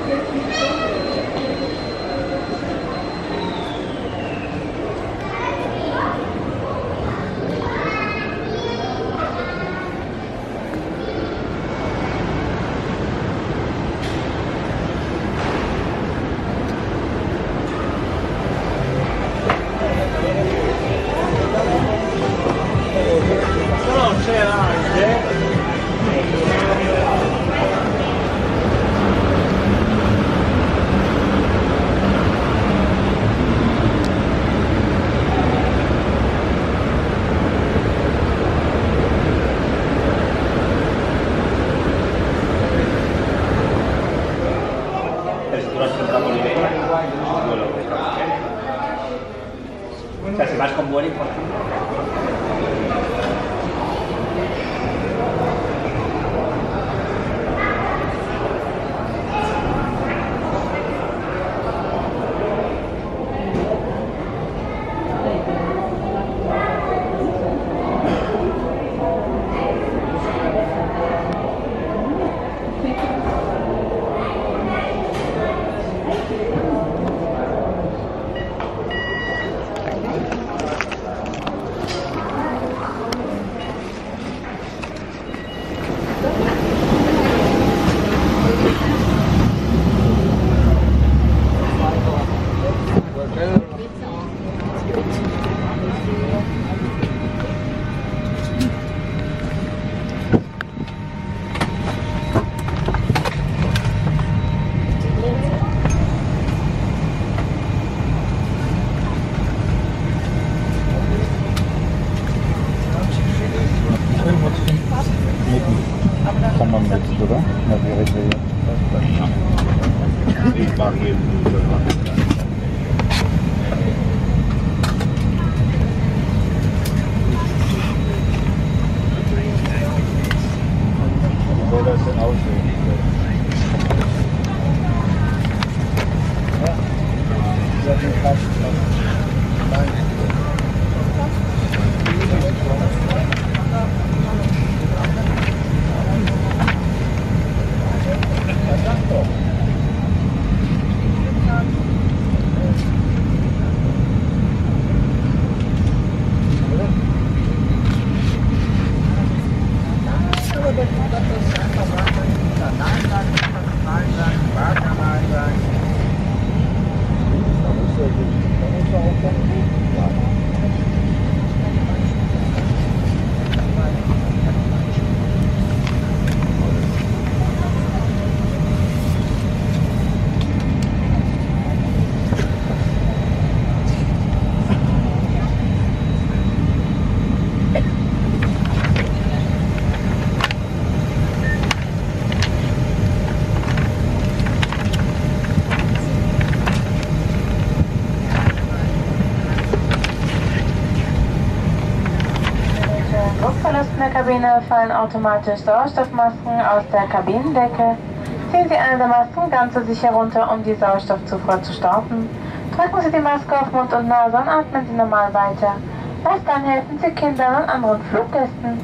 Kabine fallen automatisch Sauerstoffmasken aus der Kabinendecke. Ziehen Sie eine der Masken ganz so sicher runter, um die Sauerstoffzufuhr zu starten. Drücken Sie die Maske auf Mund und Nase und atmen Sie normal weiter. Erst dann helfen Sie Kindern und anderen Fluggästen.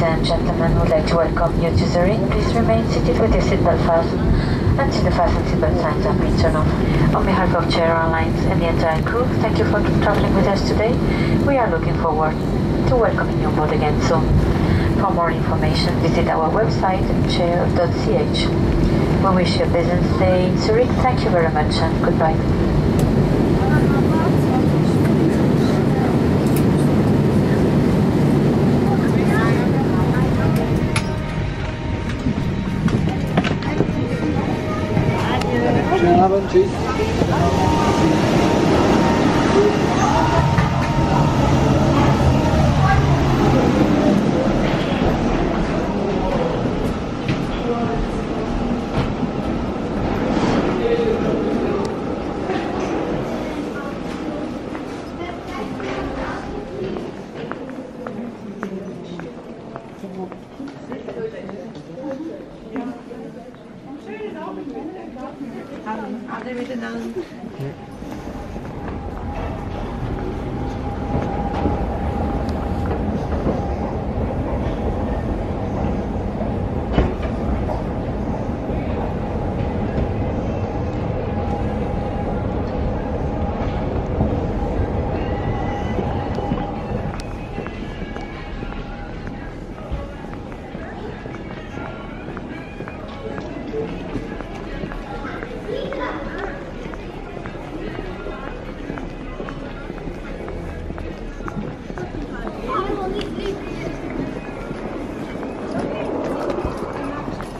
and gentlemen, would like to welcome you to Zurich. Please remain seated with your seatbelt fastened until the fasten seatbelt signs have been turned off. On behalf of Airlines and the entire crew, thank you for traveling with us today. We are looking forward to welcoming you on board again soon. For more information, visit our website chair.ch. We wish you a business day in Zurich. Thank you very much and goodbye. Schönen Abend, tschüss. Alle miteinander.